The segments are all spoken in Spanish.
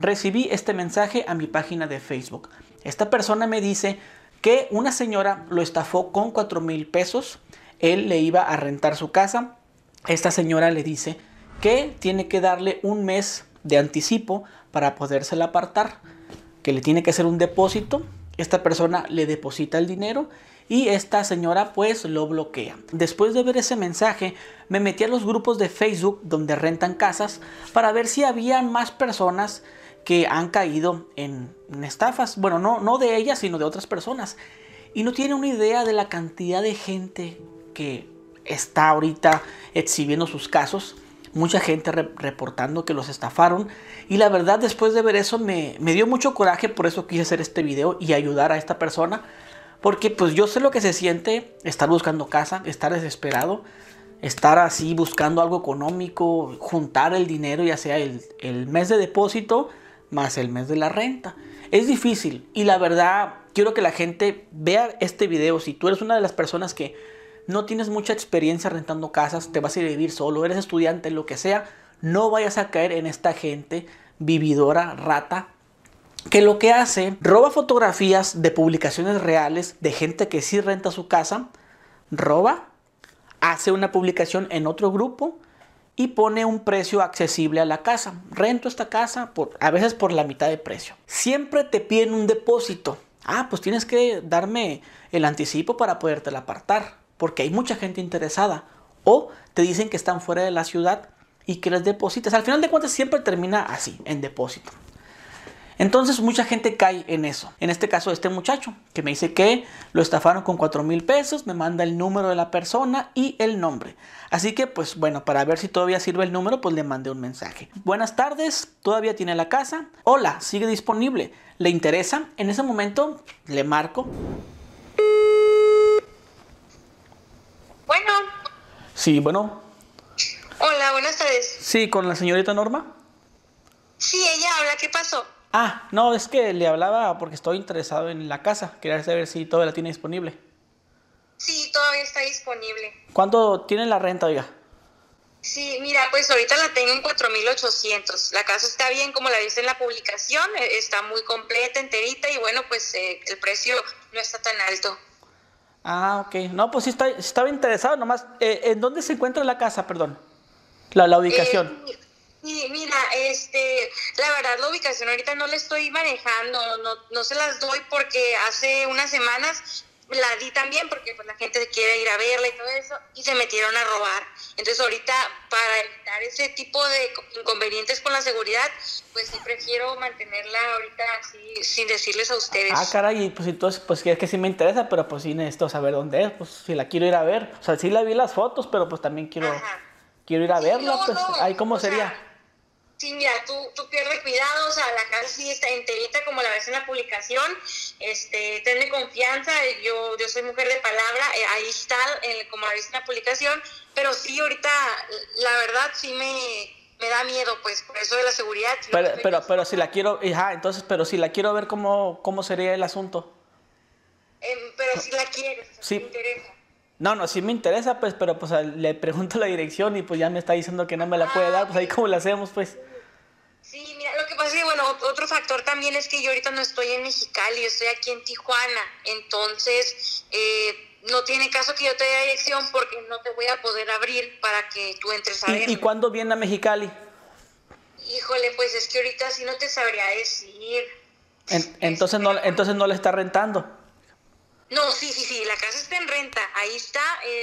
recibí este mensaje a mi página de Facebook. Esta persona me dice que una señora lo estafó con 4,000 pesos. Él le iba a rentar su casa. Esta señora le dice que tiene que darle un mes de anticipo para podérsela apartar, que le tiene que hacer un depósito. Esta persona le deposita el dinero y esta señora pues lo bloquea. Después de ver ese mensaje, me metí a los grupos de Facebook donde rentan casas para ver si habían más personas que han caído en estafas. Bueno, no de ellas, sino de otras personas. Y no tiene una idea de la cantidad de gente que está ahorita exhibiendo sus casos. Mucha gente reportando que los estafaron. Y la verdad, después de ver eso, me dio mucho coraje. Por eso quise hacer este video y ayudar a esta persona. Porque pues yo sé lo que se siente estar buscando casa, estar desesperado, estar así buscando algo económico, juntar el dinero, ya sea el mes de depósito más el mes de la renta. Es difícil y la verdad quiero que la gente vea este video. Si tú eres una de las personas que no tienes mucha experiencia rentando casas, te vas a ir a vivir solo, eres estudiante, lo que sea, no vayas a caer en esta gente vividora, rata, que lo que hace, roba fotografías de publicaciones reales de gente que sí renta su casa, roba, hace una publicación en otro grupo y pone un precio accesible a la casa. Rento esta casa a veces por la mitad de precio. Siempre te piden un depósito. Pues tienes que darme el anticipo para podértela apartar, porque hay mucha gente interesada. O te dicen que están fuera de la ciudad y que les deposites. Al final de cuentas siempre termina así, en depósito. Entonces mucha gente cae en eso. En este caso este muchacho que me dice que lo estafaron con 4,000 pesos. Me manda el número de la persona y el nombre. Así que pues bueno, para ver si todavía sirve el número, pues le mandé un mensaje. Buenas tardes, ¿todavía tiene la casa? Hola, sigue disponible. ¿Le interesa? En ese momento le marco. Bueno. Sí, bueno. Hola, buenas tardes. Sí, con la señorita Norma. Sí, ella habla, ¿qué pasó? No, es que le hablaba porque estoy interesado en la casa. Quería saber si todavía la tiene disponible. Sí, todavía está disponible. ¿Cuánto tiene la renta, oiga? Sí, mira, pues ahorita la tengo en 4,800. La casa está bien, como la viste en la publicación, está muy completa, enterita y bueno, pues el precio no está tan alto. Ok. No, pues sí estaba interesado nomás. ¿En dónde se encuentra la casa, perdón? La ubicación. Sí, mira, la verdad la ubicación ahorita no la estoy manejando, no se las doy porque hace unas semanas la di también porque pues la gente quiere ir a verla y todo eso y se metieron a robar. Entonces ahorita para evitar ese tipo de inconvenientes con la seguridad, pues sí prefiero mantenerla ahorita así sin decirles a ustedes. Caray, pues entonces pues es que sí me interesa, pero pues sí necesito saber dónde es, pues si la quiero ir a ver. O sea, sí la vi las fotos, pero pues también quiero ir a verla, pues ahí cómo sería. Sí, mira, tú pierdes cuidado, o sea, la casa sí está enterita como la ves en la publicación, tenme confianza, yo soy mujer de palabra, ahí está, como la ves en la publicación, pero sí, ahorita, la verdad, sí me da miedo, pues, por eso de la seguridad. Pero si la quiero, entonces, pero si la quiero ver, ¿cómo sería el asunto? Pero si la quieres, sí. ¿te interesa? No, sí me interesa, pues, pero pues le pregunto la dirección y pues ya me está diciendo que no me la puede dar, pues ahí cómo la hacemos, pues. Sí, mira, lo que pasa es que, bueno, otro factor también es que yo ahorita no estoy en Mexicali, yo estoy aquí en Tijuana, entonces no tiene caso que yo te dé dirección porque no te voy a poder abrir para que tú entres a verlo. ¿Y cuándo viene a Mexicali? Híjole, pues es que ahorita sí no te sabría decir. Entonces no le está rentando. No, sí, la casa está en renta, ahí está,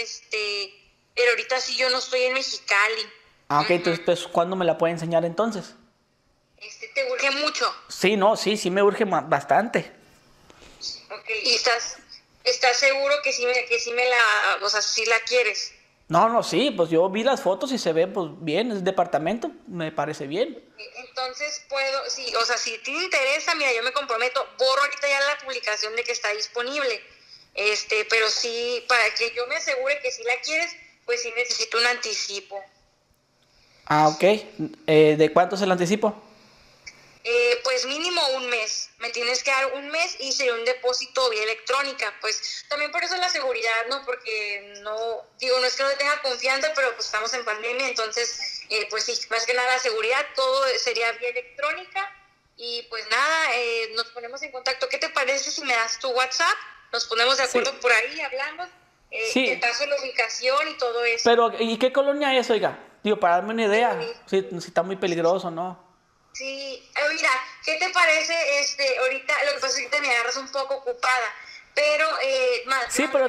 pero ahorita sí yo no estoy en Mexicali. Ok, entonces, pues, ¿cuándo me la puede enseñar entonces? ¿Te urge mucho? Sí me urge bastante. Ok, ¿y estás seguro que sí o sea, sí la quieres? No, sí, pues yo vi las fotos y se ve, pues, bien, es departamento, me parece bien. Entonces sí, o sea, si te interesa, mira, yo me comprometo, borro ahorita ya la publicación de que está disponible, pero sí, para que yo me asegure que si la quieres, pues sí necesito un anticipo. Ok, ¿de cuánto es el anticipo? Pues mínimo un mes, me tienes que dar un mes y sería un depósito vía electrónica, pues también por eso la seguridad, ¿no? Porque no es que no tenga confianza, pero pues estamos en pandemia, entonces pues sí, más que nada la seguridad, todo sería vía electrónica Y pues nada, nos ponemos en contacto. ¿Qué te parece si me das tu WhatsApp? Nos ponemos de acuerdo por ahí, hablamos. Sí. Te paso la ubicación y todo eso. Pero, ¿y qué colonia es, oiga? Digo, para darme una idea. Si está muy peligroso, ¿no? Sí, mira, ¿qué te parece? Ahorita, lo que pasa es que te me agarras un poco ocupada, pero... sí, pero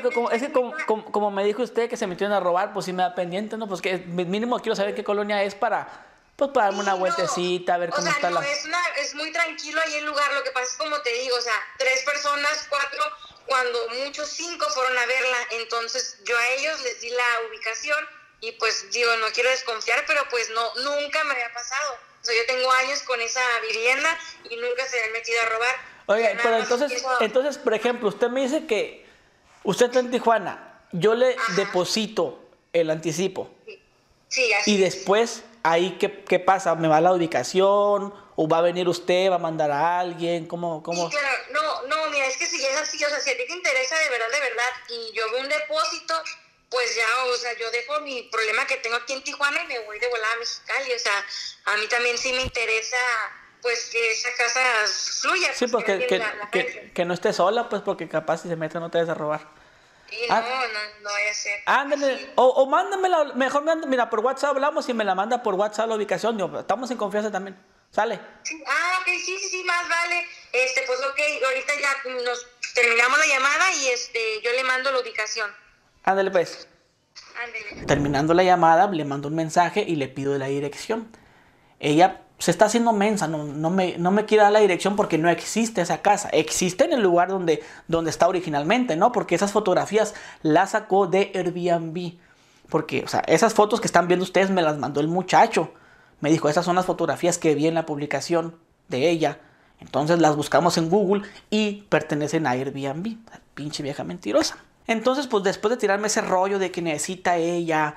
como me dijo usted que se metieron a robar, pues sí me da pendiente, ¿no? Pues que mínimo quiero saber qué colonia es para darme una vueltecita, a ver cómo está la... es muy tranquilo ahí el lugar, lo que pasa es como te digo, o sea, 3 personas, 4, cuando muchos 5 fueron a verla, entonces yo a ellos les di la ubicación y pues digo, no quiero desconfiar, pero pues nunca me había pasado. O sea, yo tengo años con esa vivienda y nunca se han metido a robar. Oiga, pero entonces, por ejemplo, usted me dice que usted está en Tijuana, yo le deposito el anticipo. Sí, así. Y después, ahí, ¿qué pasa? ¿Me va a la ubicación? ¿O va a venir usted? ¿Va a mandar a alguien? ¿Cómo? Sí, claro. No, mira, es que si es así, o sea, si a ti te interesa de verdad, y yo veo un depósito, pues ya, o sea, yo dejo mi problema que tengo aquí en Tijuana y me voy de volada a Mexicali. O sea, a mí también sí me interesa, pues, que esa casa fluya. Sí, pues, porque que no esté sola, pues, porque capaz si se mete no te vas a robar. Y no vaya a ser. Ándale, sí. o mándamela, mejor mira, por WhatsApp hablamos y me la manda por WhatsApp la ubicación. Digo, estamos en confianza también. ¿Sale? Sí, ok, sí, más vale. Pues ok, ahorita ya nos terminamos la llamada y yo le mando la ubicación. Ándale, pues. Ándale. Terminando la llamada, le mando un mensaje y le pido la dirección. Ella se está haciendo mensa, no me quiere dar la dirección porque no existe esa casa. Existe en el lugar donde está originalmente, ¿no? Porque esas fotografías las sacó de Airbnb. Porque, o sea, esas fotos que están viendo ustedes me las mandó el muchacho. Me dijo, esas son las fotografías que vi en la publicación de ella. Entonces las buscamos en Google y pertenecen a Airbnb. Pinche vieja mentirosa. Entonces, pues después de tirarme ese rollo de que necesita ella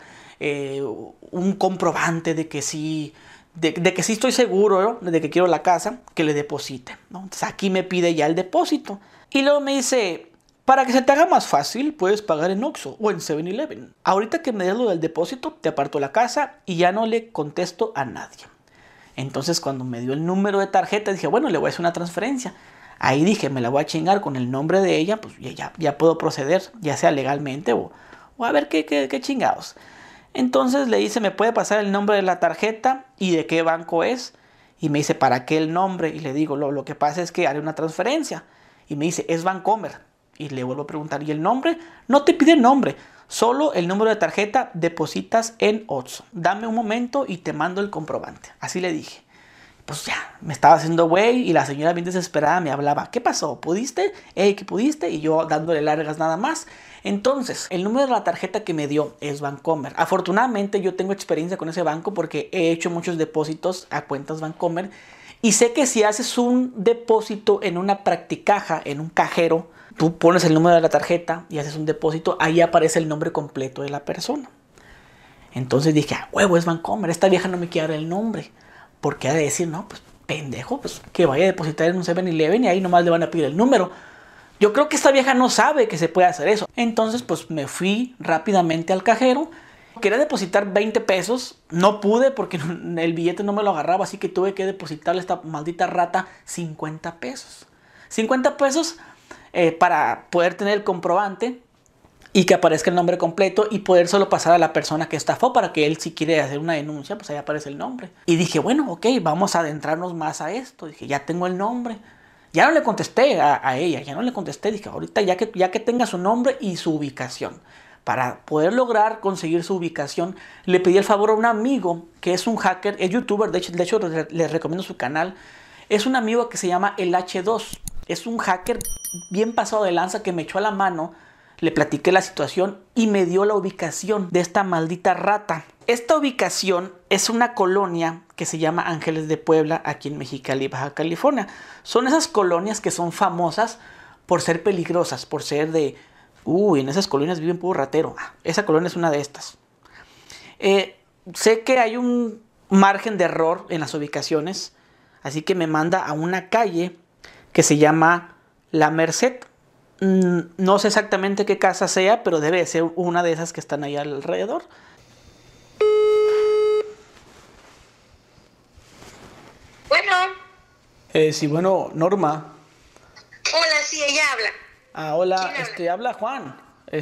un comprobante de que sí... De que sí estoy seguro, ¿no? De que quiero la casa, que le deposite, ¿no? Entonces aquí me pide ya el depósito. Y luego me dice, para que se te haga más fácil, puedes pagar en Oxxo o en 7-Eleven. Ahorita que me des lo del depósito, te aparto la casa y ya no le contesto a nadie. Entonces cuando me dio el número de tarjeta, dije, bueno, le voy a hacer una transferencia. Ahí dije, me la voy a chingar con el nombre de ella, pues ya puedo proceder, ya sea legalmente o a ver qué chingados. Entonces le dice, ¿me puede pasar el nombre de la tarjeta y de qué banco es? Y me dice, ¿para qué el nombre? Y le digo, lo que pasa es que haré una transferencia. Y me dice, es Bancomer. Y le vuelvo a preguntar, ¿y el nombre? No te pide el nombre, solo el número de tarjeta, depositas en Oxxo. Dame un momento y te mando el comprobante. Así le dije. Pues ya, me estaba haciendo güey y la señora bien desesperada me hablaba. ¿Qué pasó? ¿Pudiste? ¿Que pudiste? Y yo dándole largas nada más. Entonces, el número de la tarjeta que me dio es Bancomer. Afortunadamente yo tengo experiencia con ese banco porque he hecho muchos depósitos a cuentas Bancomer. Y sé que si haces un depósito en una practicaja, en un cajero, tú pones el número de la tarjeta y haces un depósito, ahí aparece el nombre completo de la persona. Entonces dije, huevo, es Bancomer. Esta vieja no me quiere dar el nombre. Porque ha de decir, no, pues pendejo, pues que vaya a depositar en un 7-Eleven y ahí nomás le van a pedir el número. Yo creo que esta vieja no sabe que se puede hacer eso. Entonces, pues me fui rápidamente al cajero. Quería depositar 20 pesos. No pude porque el billete no me lo agarraba. Así que tuve que depositarle a esta maldita rata 50 pesos. 50 pesos para poder tener el comprobante y que aparezca el nombre completo y poder solo pasar a la persona que estafó para que él, si quiere hacer una denuncia, pues ahí aparece el nombre. Y dije, bueno, ok, vamos a adentrarnos más a esto. Dije, ya tengo el nombre. Ya no le contesté a ella, ya no le contesté. Dije, ahorita ya que tenga su nombre y su ubicación. Para poder lograr conseguir su ubicación, le pedí el favor a un amigo que es un hacker, es youtuber, de hecho les recomiendo su canal. Es un amigo que se llama el H2. Es un hacker bien pasado de lanza que me echó a la mano. Le platiqué la situación y me dio la ubicación de esta maldita rata. Esta ubicación es una colonia que se llama Ángeles de Puebla, aquí en Mexicali, Baja California. Son esas colonias que son famosas por ser peligrosas, por ser de... en esas colonias viven puro ratero. Esa colonia es una de estas. Sé que hay un margen de error en las ubicaciones, así que me manda a una calle que se llama La Merced. No sé exactamente qué casa sea, pero debe de ser una de esas que están ahí alrededor. Bueno. Sí, bueno, Norma. Hola, sí, ella habla. Hola, ¿Quién habla? habla Juan.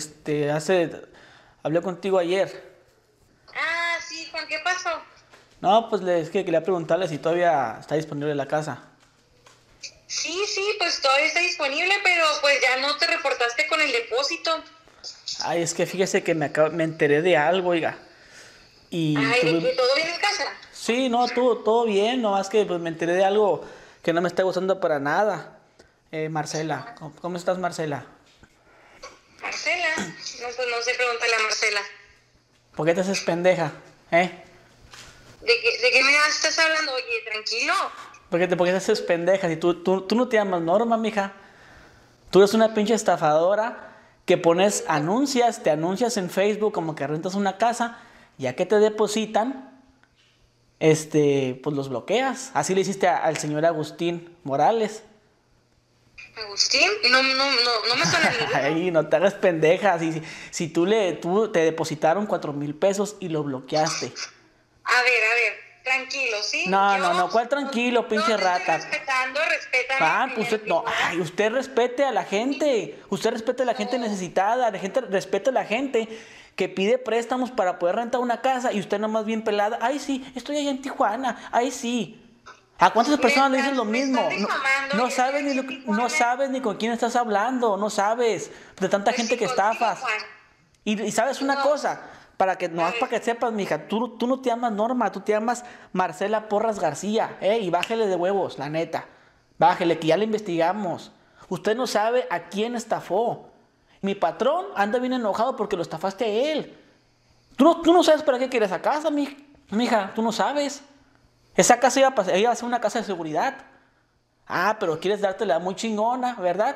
Hablé contigo ayer. Ah, sí, Juan, ¿qué pasó? No, pues es que quería preguntarle si todavía está disponible la casa. Sí, sí, pues todavía está disponible, pero pues ya no te reportaste con el depósito. Ay, es que fíjese que me enteré de algo, oiga. Y Ay, ¿de tuve... que todo bien en casa? Sí, no, todo bien, nomás que pues me enteré de algo que no me está gustando para nada. Marcela, ¿cómo estás, Marcela? Marcela. No, pues no sé, pregúntale a Marcela. ¿Por qué te haces pendeja? ¿Eh? ¿De qué me estás hablando? Oye, tranquilo. ¿Por qué te haces pendeja? Si tú no te llamas Norma, mija. Tú eres una pinche estafadora que te anuncias en Facebook como que rentas una casa, ya que te depositan, pues los bloqueas. Así le hiciste al señor Agustín Morales. Agustín, no me suena ninguno. Ay, no te hagas pendeja. Si tú te depositaron 4,000 pesos y lo bloqueaste. A ver, tranquilo, ¿sí? No, ¿cuál tranquilo, pinche no te rata? estoy respetando, respétame Pues primero que no, nada. ay, usted respete a la gente. Usted respete a la gente necesitada. Respete a la gente que pide préstamos para poder rentar una casa y usted nomás bien pelada. Ay, sí, estoy allá en Tijuana. Ay, sí. ¿A cuántas personas le dicen lo Me estás mismo? difamando, No oye, estoy sabes aquí en no Tijuana. sabes ni con quién estás hablando. No sabes de tanta Pues gente sí, que contigo, estafas. Juan. Y sabes una No, cosa, a para ver, que sepas, mija, tú no te llamas Norma, tú te llamas Marcela Porras García, y bájele de huevos, la neta. Bájele, que ya le investigamos. Usted no sabe a quién estafó. Mi patrón anda bien enojado porque lo estafaste a él. Tú no sabes para qué quieres esa casa, mija, tú no sabes. Esa casa iba a ser una casa de seguridad. Pero quieres dártela muy chingona, ¿verdad?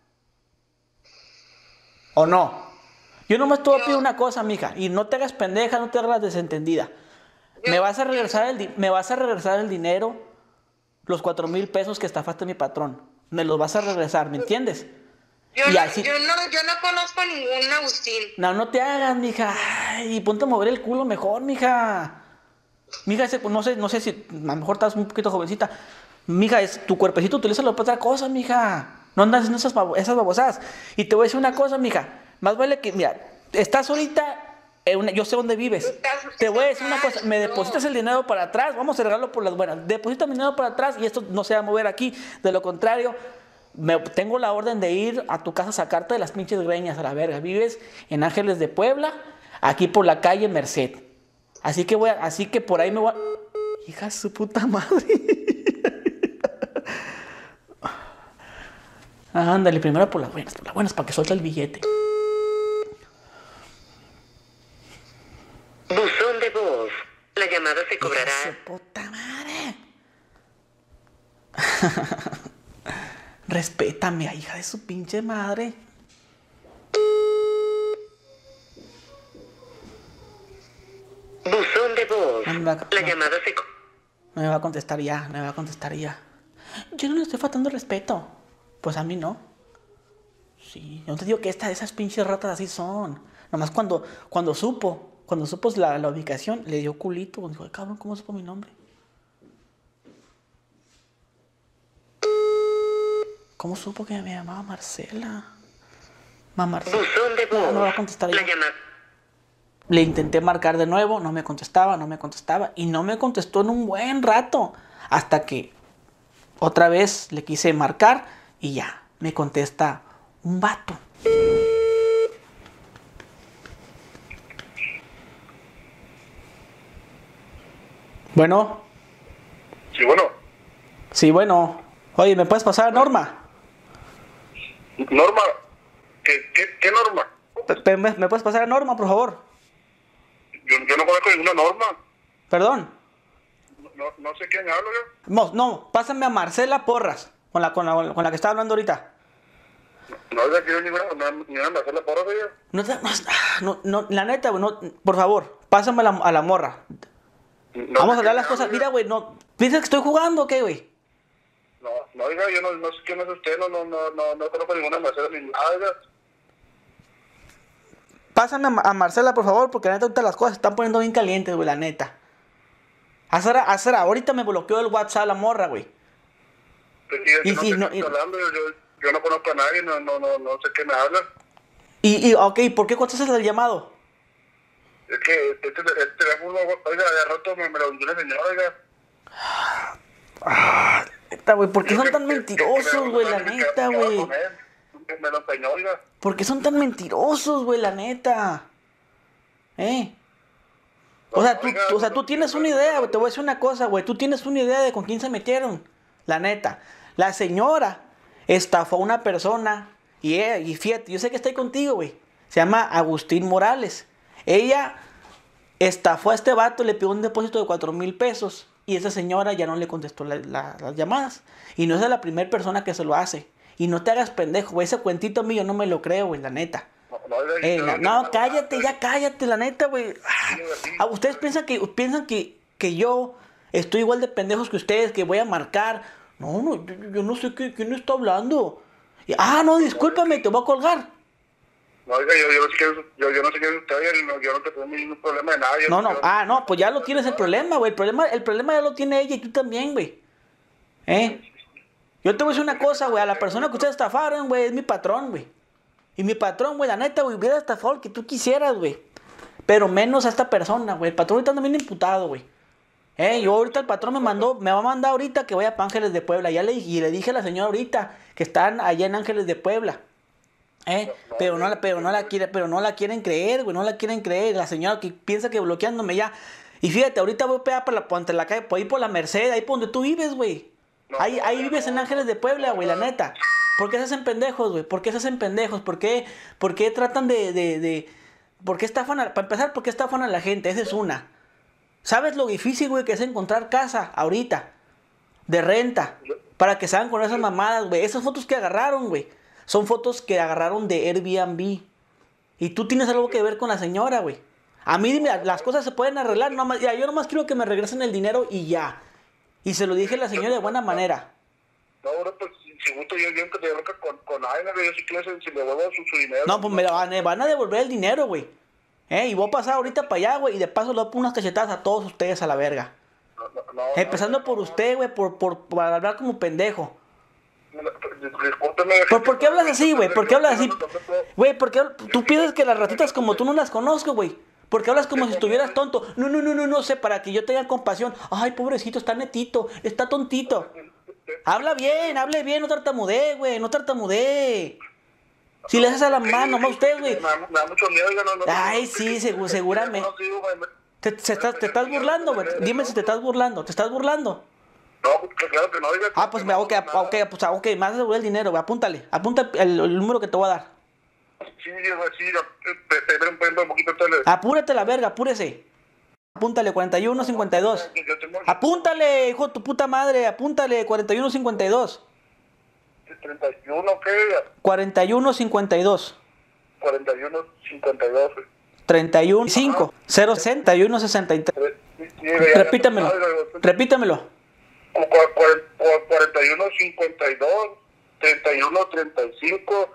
¿O no? Yo nomás te voy a pedir yo, una cosa, mija, y no te hagas pendeja, no te hagas desentendida. Me vas a regresar el dinero, los 4,000 pesos que estafaste a mi patrón. Me los vas a regresar, ¿me entiendes? yo Y no, así, yo no conozco a ningún Agustín. no te hagas, mija. Ay, ponte a mover el culo mejor, mija. Mija, no sé si a lo mejor estás un poquito jovencita. Mija, tu cuerpecito utilízalo para otra cosa, mija. No andas en esas babosadas. Y te voy a decir una cosa, mija. Más vale que, mira, estás ahorita, yo sé dónde vives. Te voy a Estás decir una cosa. mal, Me no. depositas el dinero para atrás. Vamos a arreglarlo por las buenas. Deposita mi dinero para atrás y esto no se va a mover aquí. De lo contrario, tengo la orden de ir a tu casa a sacarte de las pinches greñas a la verga. Vives en Ángeles de Puebla, aquí por la calle Merced. Así que por ahí me voy a... Hija de su puta madre. Ándale, primero por las buenas, para que suelte el billete. Buzón de voz. La llamada se Hija de cobrará. su puta madre. Respétame, hija de su pinche madre. Buzón de voz. No me va, La llamada se no me va a contestar ya, no me va a contestar ya. Yo no le estoy faltando respeto. Pues a mí no. Sí, yo te digo que esas pinches ratas así son. Nomás cuando supo la ubicación, le dio culito. Dijo, cabrón, ¿cómo supo mi nombre? ¿Cómo supo que me llamaba Marcela? Mamá Marcela. Buzón de voz. No va a contestar La ya. llamada. Le intenté marcar de nuevo, no me contestaba. Y no me contestó en un buen rato. Hasta que otra vez le quise marcar y ya, me contesta un vato. Bueno, Sí, bueno. sí, bueno. Oye, ¿me puedes pasar a Norma? Norma. ¿Qué norma? ¿Me puedes pasar a Norma, por favor? Yo no conozco ninguna norma. Perdón. No sé quién habla yo. No, pásame a Marcela Porras, con la que estaba hablando ahorita. No sé quién es ninguna Marcela Porras ella. La neta, güey, por favor, pásame a la morra. No Vamos sé a hablar quién las habla, cosas. yo. Mira, güey, no. ¿Piensas que estoy jugando o qué, güey? No, oiga, yo no sé quién es usted, no conozco ninguna Marcela ni nada, oiga. Pásame a Marcela, por favor, porque la neta ahorita las cosas se están poniendo bien calientes, güey, la neta. Ahorita me bloqueó el WhatsApp la morra, güey. Y no si sé no- qué está hablando, yo no conozco a nadie, no sé qué me habla. Ok, ¿por qué contestas el llamado? Es que este teléfono, oiga, de rato me lo vendió la señora, oiga. Neta, güey, ¿por qué Yo son que- tan que- mentirosos, güey, la que neta, quedaba güey? con él, me lo empeñó, oiga. ¿Por qué son tan mentirosos, güey, la neta? O sea, Oiga, tú tienes una idea, güey, te voy a decir una cosa, güey, tú tienes una idea de con quién se metieron, la neta. La señora estafó a una persona y fíjate, yo sé que está ahí contigo, güey. Se llama Agustín Morales. Ella estafó a este vato, le pidió un depósito de 4,000 pesos y esa señora ya no le contestó las llamadas. Y no es la primera persona que se lo hace. Y no te hagas pendejo, güey, ese cuentito mío yo no me lo creo, güey, la neta. oiga, No, cállate, ya cállate, la neta, güey. Ustedes piensan que yo estoy igual de pendejos que ustedes, que voy a marcar. No, yo no sé quién está hablando. No, discúlpame, te voy a colgar. No, oiga, yo no sé qué es usted, yo no tengo ningún problema de nada. No, pues ya lo tienes el problema, güey. El problema ya lo tiene ella y tú también, güey. Yo te voy a decir una cosa, güey. A la persona que ustedes estafaron, güey, es mi patrón, güey. Y mi patrón, güey, la neta, güey, hubiera estafado el que tú quisieras, güey. Pero menos a esta persona, güey. El patrón ahorita anda bien imputado, güey. Yo ahorita el patrón me va a mandar ahorita que vaya para Ángeles de Puebla. Y le dije a la señora ahorita que están allá en Ángeles de Puebla. Pero no la quieren creer, güey, no la quieren creer. La señora que piensa que bloqueándome ya. Y fíjate, ahorita voy a pegar por la calle, por ahí por la Merced, ahí por donde tú vives, güey. Ahí vives en Ángeles de Puebla, güey, la neta. ¿Por qué se hacen pendejos, güey? ¿Por qué se hacen pendejos? ¿Por qué tratan ¿por qué estafan para empezar, ¿por qué estafan a la gente? Esa es una. ¿Sabes lo difícil, güey, que es encontrar casa ahorita? De renta. Para que salgan con esas mamadas, güey. Esas fotos que agarraron, güey, son fotos que agarraron de Airbnb. Y tú tienes algo que ver con la señora, güey. A mí, dime, las cosas se pueden arreglar. Yo nomás quiero que me regresen el dinero y ya. Y se lo dije a la señora de buena manera. No, bueno, pues si gusto yo que te hablo con Aina, yo sí quiero si le devuelvo su dinero. No, pues me van a devolver el dinero, güey. Y voy a pasar ahorita para allá, güey. Y de paso le voy a poner unas cachetadas a todos ustedes a la verga. Empezando por usted, güey, por hablar como pendejo. Discúlpeme. ¿Por qué hablas así, güey? ¿Por qué hablas así? Güey, ¿por qué tú piensas que las ratitas como tú no las conozco, güey? ¿Por qué hablas como si estuvieras tonto? No sé, para que yo tenga compasión. Ay, pobrecito, está netito, está tontito. Hable bien, no tartamudee, güey, no tartamudee. Si le haces a la mano, más usted, güey. Me da mucho miedo, oiga, no. Ay, sí, seguramente. ¿Te estás burlando, güey? Dime si te estás burlando. ¿Te estás burlando? No, claro que no, oiga. Pues me vas a devolver el dinero, güey. Apunta el número que te voy a dar. Sí, te un poquito tele. Apúrate la verga, apúrese. Apúntale, 4152. Apúntale, hijo de tu puta madre, apúntale, 4152. 31, ¿qué? 4152. 41.52. 31 5 061 63. Repítamelo. 41.52, 31.35,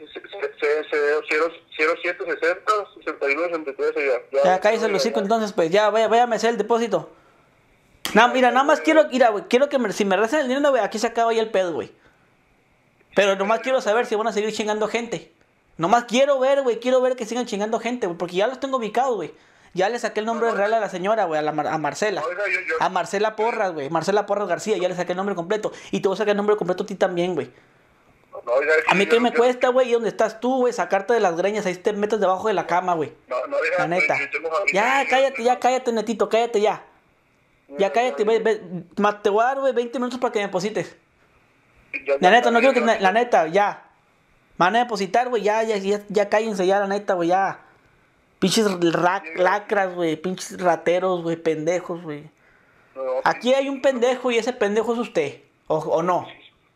0760, 61.63. Ya cállese el hocico entonces, pues ya váyame a hacer el depósito. Mira, nada más quiero que si me regresan el dinero, güey, aquí se acaba ya el pedo, güey. Pero nomás quiero saber si van a seguir chingando gente. Nomás quiero ver que sigan chingando gente, güey, porque ya los tengo ubicados, güey. Ya le saqué el nombre real a la señora, güey, a Marcela. A Marcela Porras, güey. Marcela Porras García, ya le saqué el nombre completo. Y te voy a sacar el nombre completo a ti también, güey. A mí qué me cuesta, güey, y dónde estás tú, güey, sacarte de las greñas, ahí te metes debajo de la cama, güey. La neta. Ya, cállate, netito, cállate ya. Ya cállate, ve, te voy a dar, güey, 20 minutos para que me deposites. La neta, no quiero que, la neta, ya. Me van a depositar, güey, ya cállense ya, la neta, güey, ya. Pinches lacras, güey, pinches rateros, güey, pendejos, güey. Aquí hay un pendejo y ese pendejo es usted, ¿o no?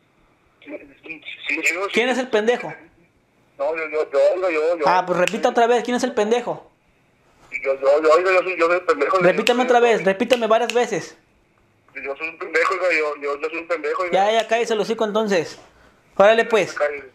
¿Quién es el pendejo? No, yo. Pues repita otra vez, ¿quién es el pendejo? Yo soy el pendejo. Repítame otra vez, repítame varias veces. Yo soy un pendejo, yo soy un pendejo. Ya, cállese el hocico entonces. Órale pues.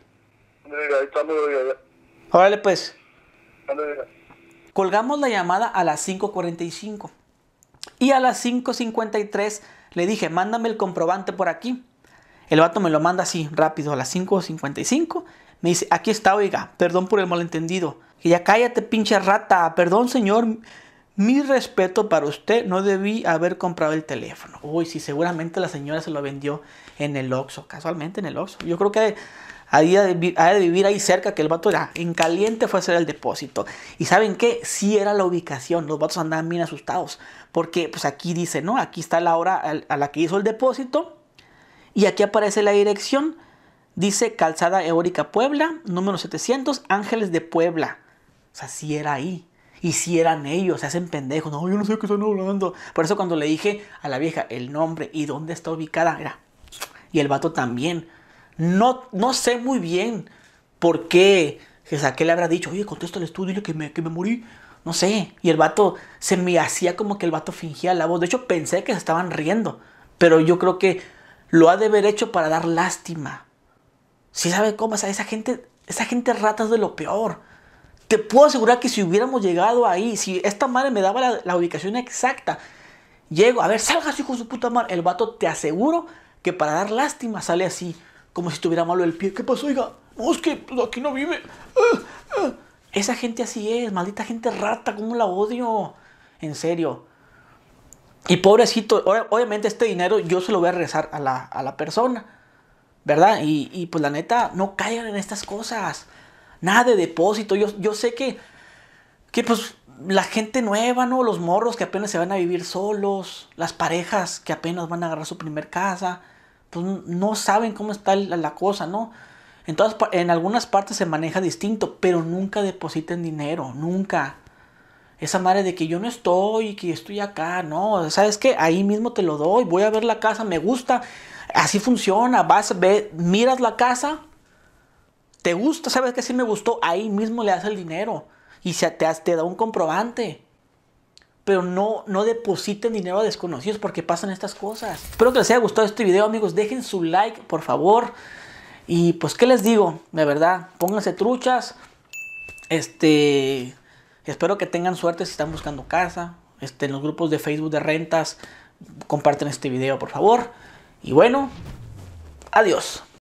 Órale pues. Colgamos la llamada a las 5:45. Y a las 5:53 le dije, mándame el comprobante por aquí. El vato me lo manda así, rápido, a las 5:55. Me dice, aquí está, oiga, perdón por el malentendido. Y ya cállate, pinche rata. Perdón, señor. Mi respeto para usted, no debí haber comprado el teléfono. Uy, sí, seguramente la señora se lo vendió en el Oxxo, casualmente en el Oxxo. Yo creo que ha de vivir ahí cerca, que el vato ya en caliente fue a hacer el depósito. Y ¿saben qué? Sí era la ubicación. Los vatos andaban bien asustados. Porque pues aquí dice, ¿no? Aquí está la hora a la que hizo el depósito. Y aquí aparece la dirección. Dice Calzada Eórica Puebla, número 700, Ángeles de Puebla. O sea, sí era ahí. Y sí eran ellos, se hacen pendejos. No, yo no sé qué están hablando. Por eso cuando le dije a la vieja el nombre y dónde está ubicada, era. Y el vato también. No sé muy bien por qué que le habrá dicho, oye, contéstale tú, dile que me morí. No sé. Y el vato se me hacía como que el vato fingía la voz. De hecho, pensé que se estaban riendo. Pero yo creo que lo ha de haber hecho para dar lástima. Si sabe cómo, o sea, esa gente rata es de lo peor. Te puedo asegurar que si hubiéramos llegado ahí, si esta madre me daba la ubicación exacta, llego, a ver, salgas, hijo de su puta madre. El vato, te aseguro que para dar lástima sale así, como si estuviera malo el pie. ¿Qué pasó, oiga? No, es que aquí no vive. Esa gente así es, maldita gente rata, cómo la odio. En serio. Y pobrecito, obviamente este dinero yo se lo voy a regresar a la persona, ¿verdad? Y pues la neta, no caigan en estas cosas. Nada de depósito. Yo sé que pues la gente nueva, ¿no? Los morros que apenas se van a vivir solos, las parejas que apenas van a agarrar su primer casa, pues no saben cómo está la cosa, ¿no? Entonces, en algunas partes se maneja distinto, pero nunca depositen dinero, nunca. Esa madre de que yo no estoy, que estoy acá, no, ¿sabes qué? Ahí mismo te lo doy, voy a ver la casa, me gusta, así funciona, miras la casa, te gusta, ¿sabes qué? Sí me gustó, ahí mismo le das el dinero y te da un comprobante. Pero no depositen dinero a desconocidos porque pasan estas cosas. Espero que les haya gustado este video, amigos, dejen su like, por favor. Y pues, ¿qué les digo? De verdad, pónganse truchas. Espero que tengan suerte si están buscando casa. En los grupos de Facebook de rentas, comparten este video, por favor. Y bueno, adiós.